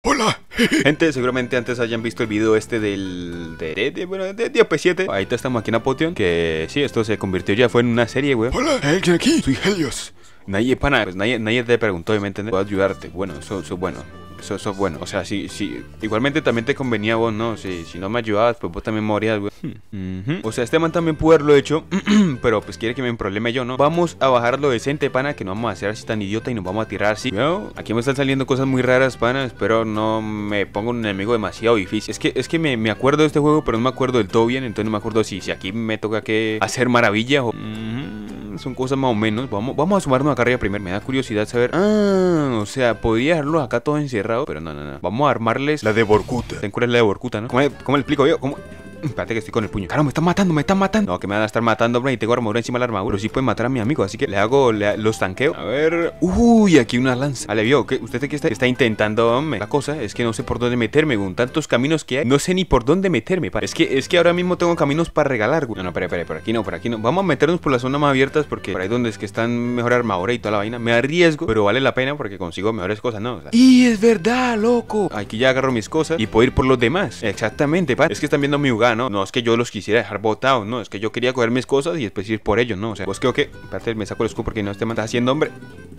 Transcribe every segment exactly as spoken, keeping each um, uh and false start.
Hola. Gente, seguramente antes hayan visto el video este del... De, de, de bueno, de Diop siete. Ahorita estamos aquí en Apotion. Que sí, esto se convirtió ya, fue en una serie, güey. Hola, ¿hay alguien aquí? Soy Helios. Nadie, pana, pues nadie, nadie te preguntó, obviamente, ¿puedo ayudarte? Bueno, eso, eso, bueno. Eso, eso es bueno, o sea, sí, sí. Igualmente también te convenía a vos, ¿no? Si, si no me ayudabas, pues vos también morías, güey. Hmm. Uh-huh. O sea, este man también pudo haberlo hecho. Pero pues quiere que me probleme yo, ¿no? Vamos a bajar lo decente, pana. Que no vamos a hacer así tan idiota y nos vamos a tirar así. ¿No? Aquí me están saliendo cosas muy raras, pana. Espero no me ponga un enemigo demasiado difícil. Es que, es que me, me acuerdo de este juego, pero no me acuerdo del todo bien. Entonces no me acuerdo si, si aquí me toca que hacer maravillas o... Uh-huh. Son cosas más o menos. Vamos, vamos a sumarnos acá arriba primero. Me da curiosidad saber. Ah, o sea, podría dejarlos acá todos encerrados. Pero no, no, no. Vamos a armarles la de Vorkuta. Ten cura la de Vorkuta, ¿no? ¿Cómo, cómo le explico yo? ¿Cómo? Espérate que estoy con el puño. Claro, me están matando, me están matando. No, que me van a estar matando, hombre. Y tengo armadura encima de la armadura. Pero sí pueden matar a mi amigo. Así que le hago, le, los tanqueo. A ver. Uy, aquí una lanza. Vale, vio. ¿Qué? ¿Usted qué está, está intentando, hombre? La cosa es que no sé por dónde meterme, con tantos caminos que hay. No sé ni por dónde meterme. Pa. Es que es que ahora mismo tengo caminos para regalar, güey. No, no, espere, espere. Por aquí no, por aquí no. Vamos a meternos por las zonas más abiertas. Porque por ahí donde es que están mejor armadura y toda la vaina. Me arriesgo, pero vale la pena porque consigo mejores cosas, ¿no? O sea, y es verdad, loco. Aquí ya agarro mis cosas y puedo ir por los demás. Exactamente, pa. Es que están viendo mi lugar, ¿no? No es que yo los quisiera dejar botados, no, es que yo quería coger mis cosas y después ir por ellos, ¿no? O sea, pues creo que, espérate, me saco el escudo porque no este man está haciendo, hombre.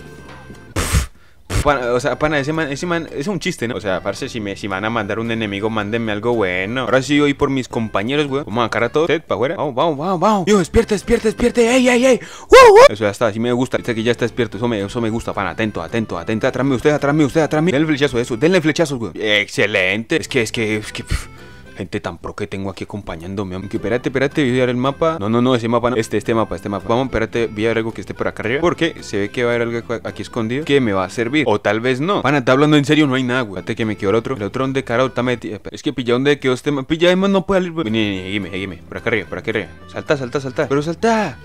Pana, o sea, pana, ese man, ese man, es un chiste, ¿no? O sea, parce, si me, si van a mandar un enemigo, mándenme algo bueno. Ahora sí voy por mis compañeros, güey. Vamos a sacar a todos, para afuera. Vamos, vamos, vamos, vamos. Dios, despierte, despierte, despierte. ¡Ey, ey, ey! ¡Uh, uh! Eso ya está, así me gusta. Dice que ya está despierto, eso me, eso me gusta, pana. Atento, atento, atento. Atrás de usted, atrás de usted, atrás de mí. Denle el flechazo, eso, denle el flechazo, güey. Excelente. Es que, es que, es que... Pff. Gente tan pro que tengo aquí acompañándome. Aunque espérate, espérate, voy a ver el mapa. No, no, no, ese mapa no. Este, este mapa, este mapa. Vamos, espérate, voy a ver algo que esté por acá arriba. Porque se ve que va a haber algo aquí escondido que me va a servir. O tal vez no. Pana, está hablando en serio, no hay nada, güey. Espérate que me quedó el otro. El otro donde cara está metido. Es que pilla donde quedó este. Pilla, además no puede salir. Vení, seguime, seguime. Por acá arriba, por acá arriba. Salta, salta, salta. Pero salta.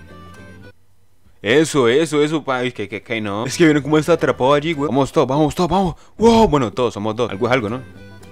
Eso, eso, eso, pa, es que, que, que no. Es que vieron cómo está atrapado allí, güey. Vamos todos, vamos todos, vamos. Wow, bueno, todos, somos dos. Algo es algo, ¿no?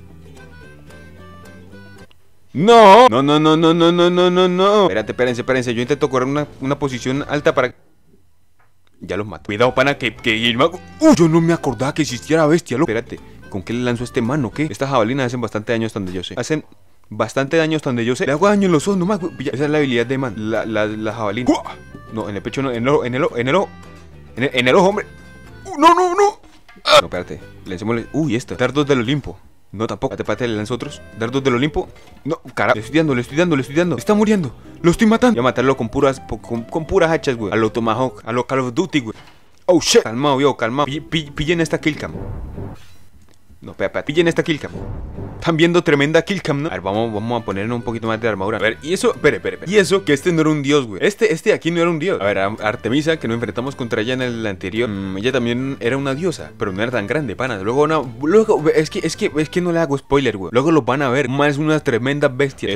No, no, no, no, no, no, no, no, no, no. Espérate, espérense, espérense. Yo intento correr una, una posición alta para... Ya los mato. Cuidado, pana, que, que el mago... Uh, yo no me acordaba que existiera bestia, loco. Espérate, ¿con qué le lanzo a este mano, qué? Estas jabalinas hacen bastante daño hasta donde yo sé. Hacen bastante daño hasta donde yo sé. Le hago daño en los ojos, nomás. Esa es la habilidad de man. La, la, la jabalina. No, en el pecho no, en el ojo, en el ojo, en el ojo. En el, en el ojo, hombre. Uh, no, no, no. No, espérate. Lancémosle... Uy, esta. Dardos del Olimpo. No, tampoco. Espérate, espérate, le lanzo otros. Dardos del Olimpo. No, carajo. Le estoy dando, le estoy dando, le estoy dando. Está muriendo. Lo estoy matando. Voy a matarlo con puras, con, con puras hachas, güey. A lo Tomahawk, a lo Call of Duty, güey. Oh, shit. Calmado, yo, calmado. Pillen, pillen esta killcam. No, espera, espera. Pillen esta killcam. Están viendo tremenda killcam, ¿no? A ver, vamos, vamos a ponerle un poquito más de armadura. A ver, y eso, espere, espere, espere. Y eso, que este no era un dios, güey. Este, este aquí no era un dios. A ver, Artemisa, que nos enfrentamos contra ella en el anterior. Mmm, ella también era una diosa, pero no era tan grande, pana. Luego, no, luego, es que, es que, es que no le hago spoiler, güey. Luego lo van a ver. Más unas tremendas bestias.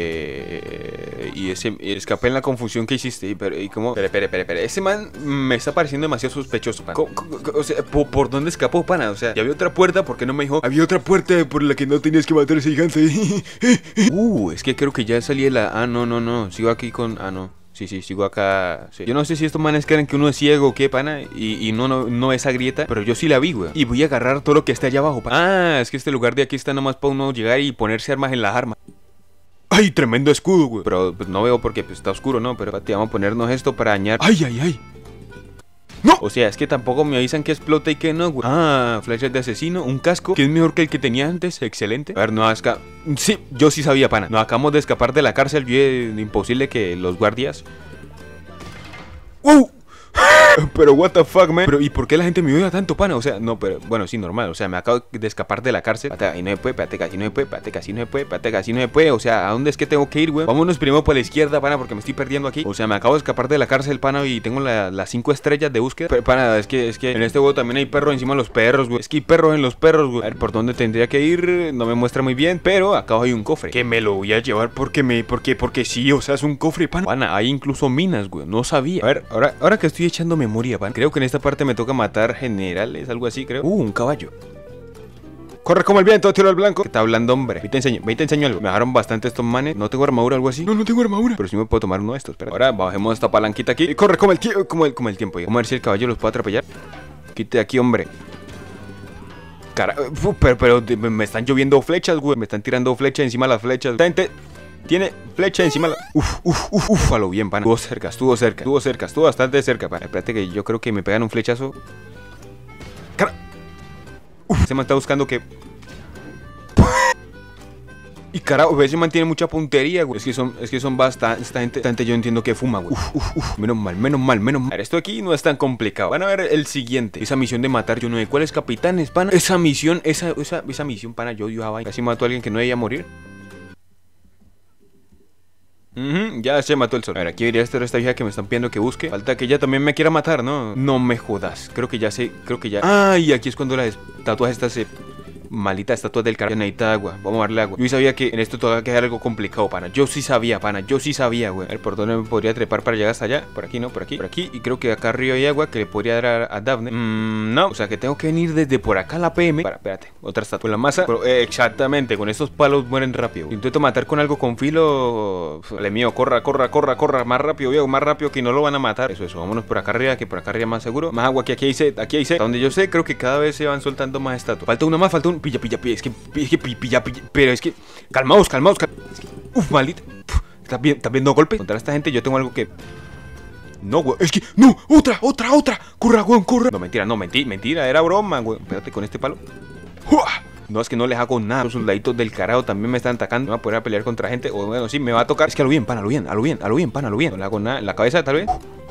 Eh... Y ese, escapé en la confusión que hiciste. Pero, y como, espere, espere, espere, espere. Ese man me está pareciendo demasiado sospechoso, pana. O sea, ¿por, ¿por dónde escapó, pana? O sea, ya había otra puerta, ¿por qué no me dijo? Había otra puerta por la que no tenías que matar a ese gigante. Uh, es que creo que ya salí de la... Ah, no, no, no. Sigo aquí con... Ah, no. Sí, sí, sigo acá. Sí. Yo no sé si estos manes creen que uno es ciego o qué, pana. Y, y no, no, no esa grieta. Pero yo sí la vi, güey. Y voy a agarrar todo lo que está allá abajo, pana. Ah, es que este lugar de aquí está nomás para uno llegar y ponerse armas en las armas. ¡Ay, tremendo escudo, güey! Pero pues no veo porque pues, está oscuro, ¿no? Pero te vamos a ponernos esto para dañar. ¡Ay, ay, ay! ¡No! O sea, es que tampoco me avisan que explota y que no, güey. Ah, flechas de asesino, un casco, que es mejor que el que tenía antes, excelente. A ver, no, esca... Sí, yo sí sabía, pana. Nos acabamos de escapar de la cárcel, yo es imposible que los guardias... ¡Uh! Pero what the fuck, man. Pero ¿y por qué la gente me odia tanto, pana? O sea, no, pero bueno, sí, normal. O sea, me acabo de escapar de la cárcel. Espérate, ahí no se puede, espérate, casi no se puede, espérate, casi no se puede, espérate, casi no se puede. O sea, ¿a dónde es que tengo que ir, güey? Vámonos primero por la izquierda, pana, porque me estoy perdiendo aquí. O sea, me acabo de escapar de la cárcel, pana, y tengo la, las cinco estrellas de búsqueda. Pero, pana, es que, es que en este juego también hay perros encima de los perros, güey. Es que hay perros en los perros, güey. A ver, ¿por dónde tendría que ir? No me muestra muy bien, pero acá hay un cofre. Que me lo voy a llevar porque me, porque, porque sí, o sea, es un cofre, pana. Pana, hay incluso minas, güey. No sabía. A ver, ahora, ahora que estoy echando memoria, pana. Creo que en esta parte me toca matar generales, algo así, creo. Uh, un caballo. Corre como el viento, tiro al blanco. ¿Qué está hablando, hombre? Ve te enseño, ve te enseño algo. Me dejaron bastante estos manes. No tengo armadura, algo así. No, no tengo armadura. Pero sí me puedo tomar uno de estos. Espera. Ahora bajemos esta palanquita aquí. Y corre como el tiempo, como el, como el tiempo. Vamos a ver si el caballo los puede atropellar. Quite aquí, hombre. Cara, uf, pero, pero me están lloviendo flechas, güey. Me están tirando flechas encima de las flechas. Esta gente tiene flecha encima de la... Uf, uf, uf, uf, a lo bien, pana. Estuvo cerca, estuvo cerca, estuvo cerca, estuvo bastante cerca, pana. Espérate que yo creo que me pegan un flechazo. Cara. Uf, se me está buscando que... Y carajo, ese man tiene mucha puntería, güey. Es que son, es que son bastante, esta gente, esta gente yo entiendo que fuma, güey. Uf, uf, uf. Menos mal, menos mal, menos mal. A ver, esto aquí no es tan complicado. Van a ver el siguiente. Esa misión de matar yo no sé cuáles capitanes, pana. Esa misión, esa, esa, esa misión, pana, yo odio a vaina. Casi mato a alguien que no debía morir. Uh-huh, ya se mató el sol. A ver, aquí debería estar esta vieja que me están pidiendo que busque. Falta que ella también me quiera matar, ¿no? No me jodas. Creo que ya sé, creo que ya... Ah, y aquí es cuando las estatuas estas se... Malita estatua del carajo. Necesita agua. Vamos a darle agua. Yo sabía que en esto todavía quedar algo complicado, pana. Yo sí sabía, pana. Yo sí sabía, güey. A ver, ¿por dónde me podría trepar para llegar hasta allá? Por aquí, no, por aquí. Por aquí. Y creo que acá arriba hay agua que le podría dar a, a Daphne. Mmm, no. O sea que tengo que venir desde por acá a la P M. Para, espérate. Otra estatua. Con la masa. Pero, eh, exactamente. Con estos palos mueren rápido. Si intento matar con algo con filo. Vale, mío. Corra, corra, corra, corra. Más rápido, viejo. Más rápido que no lo van a matar. Eso, eso. Vámonos por acá arriba. Que por acá arriba más seguro. Más agua que aquí hay sed. Aquí hay sed. Donde yo sé, creo que cada vez se van soltando más estatuas. Falta una más. Falta un. Pilla, pilla, pilla. Es que. Es que pilla, pilla, pero es que... Calmaos, calmaos, calmaos. Es que, uf, maldita. ¿Estás viendo, ¿Estás viendo golpe? Contra esta gente yo tengo algo que... No, güey. Es que... No, otra, otra, otra. Corra, güey, corra. No, mentira, no, mentira, mentira. Era broma, güey. Espérate con este palo. No, es que no les hago nada. Los soldaditos del carajo también me están atacando. Me voy a poder pelear contra gente. O bueno, sí, me va a tocar. Es que a lo bien, pan, a lo bien, a lo bien, a lo bien, pan, a lo bien. No le hago nada. En la cabeza, tal vez.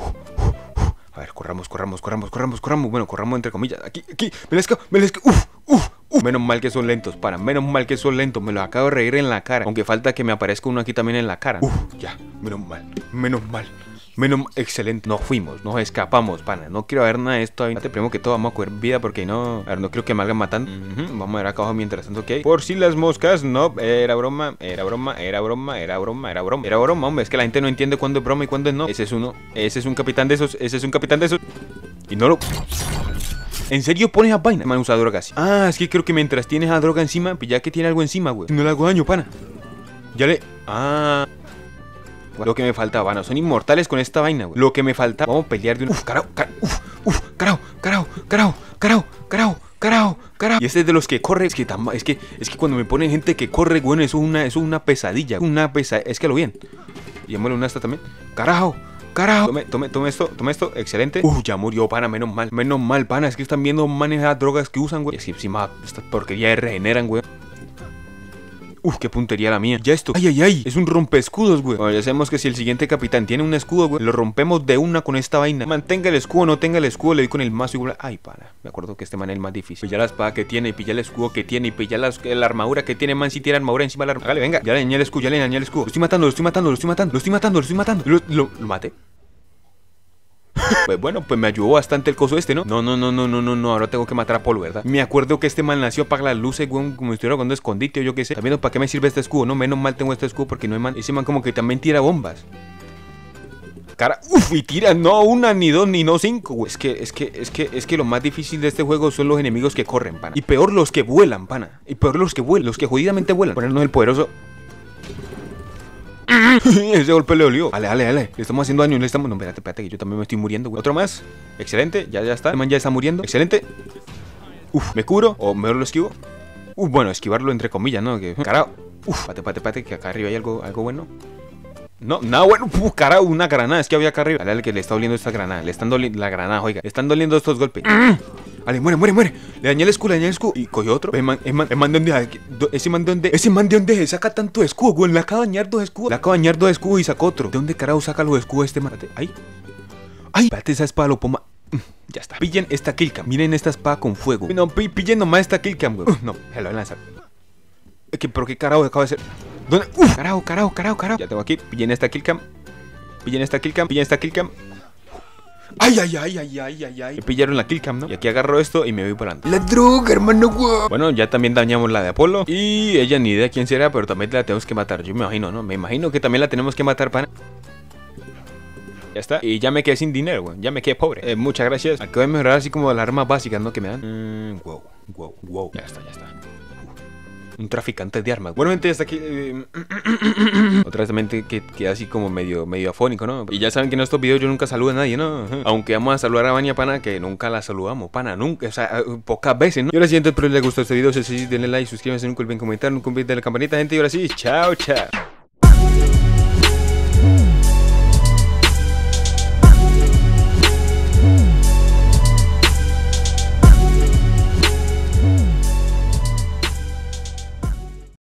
A ver, corramos, corramos, corramos, corramos, corramos. Bueno, corramos entre comillas. Aquí, aquí. Me les cago, me les cago. Uf, uf. Uh, menos mal que son lentos, para, menos mal que son lentos. Me los acabo de reír en la cara. Aunque falta que me aparezca uno aquí también en la cara. Uf, ya, menos mal, menos mal. Menos mal, excelente. Nos fuimos, nos escapamos, pana. No quiero ver nada de esto. Te primero que todo vamos a coger vida porque no... A ver, no quiero que me hagan matando. uh-huh. Vamos a ver acá abajo mientras tanto que hay. Por si las moscas, no. Era broma, era broma, era broma, era broma, era broma. Era broma, hombre. Es que la gente no entiende cuándo es broma y cuándo es no. Ese es uno. Ese es un capitán de esos. Ese es un capitán de esos. Y no lo... ¿En serio pones a vaina? Man, usa drogas. Ah, es que creo que mientras tienes a droga encima, ya que tiene algo encima, güey. No le hago daño, pana. Ya le... Ah... Lo que me faltaba, bueno, son inmortales con esta vaina, güey. Lo que me faltaba... Vamos a pelear de una... Uf, carajo, carajo, uf, uf, carajo, carajo, carajo, carajo, carajo, carajo, carajo. Y este es de los que corre, es que tan... Es que, es que cuando me ponen gente que corre, bueno, eso es una, eso es una pesadilla. Una pesadilla, es que lo bien. Y llámale una esta también. Carajo. Carajo, tome, tome, tome esto, tome esto, excelente. Uh, ya murió, pana, menos mal, menos mal, pana. Es que están viendo manejar drogas que usan, güey. Es que encima estas porquerías regeneran, güey. Uf, qué puntería la mía. Ya esto. Ay, ay, ay. Es un rompeescudos, güey. Bueno, ya sabemos que si el siguiente capitán tiene un escudo, güey, lo rompemos de una con esta vaina. Mantenga el escudo, no tenga el escudo, le doy con el mazo igual. Ay, pana. Me acuerdo que este man es el más difícil. Pilla la espada que tiene, y pilla el escudo que tiene, y pilla la, la armadura que tiene, man. Si tiene armadura encima de la armadura. Vale, venga. Ya le dañé el escudo, ya le dañé el escudo. Lo estoy matando, lo estoy matando, lo estoy matando, lo estoy matando, lo estoy matando. Lo, lo, lo maté. Pues bueno, pues me ayudó bastante el coso este, ¿no? No, no, no, no, no, no, no, ahora tengo que matar a Polo, ¿verdad? Me acuerdo que este man nació apaga las luces, güey, como si estuviera jugando escondite o yo qué sé. También, ¿para qué me sirve este escudo? No, menos mal tengo este escudo porque no hay man. Ese man como que también tira bombas. Cara, uff, y tira no una, ni dos, ni no cinco, güey. Es que, es que, es que, es que lo más difícil de este juego son los enemigos que corren, pana. Y peor los que vuelan, pana. Y peor los que vuelan, los que jodidamente vuelan. Ponernos el poderoso... Ese golpe le dolió. Dale, dale, dale. Le estamos haciendo daño. Le estamos... No, espérate, espérate, que yo también me estoy muriendo, güey. Otro más. Excelente. Ya, ya está. El man ya está muriendo. Excelente. Uf, ¿me curo? O mejor lo esquivo. Uf, bueno, esquivarlo entre comillas, ¿no? Que... Carajo. Uf, pate, pate, pate, que acá arriba hay algo, algo bueno. No, nada bueno. Uf, carajo, una granada. Es que había acá arriba. Dale, al que le está doliendo esta granada. Le están doliendo la granada, oiga. Le están doliendo estos golpes. Vale, muere, muere, muere. Le dañé el escudo, le dañé el escudo. Y cogió otro. El man, el man, el man de donde. Ese man de donde. Ese man de donde saca tanto escudo, güey. Le acaba de dañar dos escudos. Le acaba de dañar dos escudos y sacó otro. ¿De dónde carajo saca los escudos este man? Ahí. Ay, espérate, esa espada lo poma. Ya está. Pillen esta killcam. Miren esta espada con fuego. No, pillen nomás esta killcam, güey. No, se lo voy a lanzar. ¿Qué, ¿Pero qué carajo acaba de hacer? ¿Dónde? Uf, carajo, carajo, carajo, carajo. Ya tengo aquí. Pillen esta killcam. Pillen esta killcam. Pillen esta killcam. Ay, ay, ay, ay, ay, ay, ay. Me pillaron la killcam, ¿no? Y aquí agarro esto y me voy parando. La droga, hermano, guau. Bueno, ya también dañamos la de Apolo. Y ella ni idea quién será, pero también la tenemos que matar. Yo me imagino, ¿no? Me imagino que también la tenemos que matar, pana. Ya está. Y ya me quedé sin dinero, güey. Ya me quedé pobre. Eh, muchas gracias. Acabo de mejorar así como las armas básicas, ¿no? Que me dan. Mm, wow, wow, wow. Ya está, ya está. un traficante de armas. Bueno, gente, hasta aquí. Eh, otra vez también que queda así como medio, medio afónico, ¿no? Y ya saben que en estos videos yo nunca saludo a nadie, ¿no? Aunque vamos a saludar a Vania, pana, que nunca la saludamos, pana, nunca, o sea, pocas veces, ¿no? Y ahora sí, gente, espero les gustó este video. Si sí, denle like, suscríbanse, nunca olviden comentar, nunca olviden la campanita, gente. Y ahora sí, chao, chao.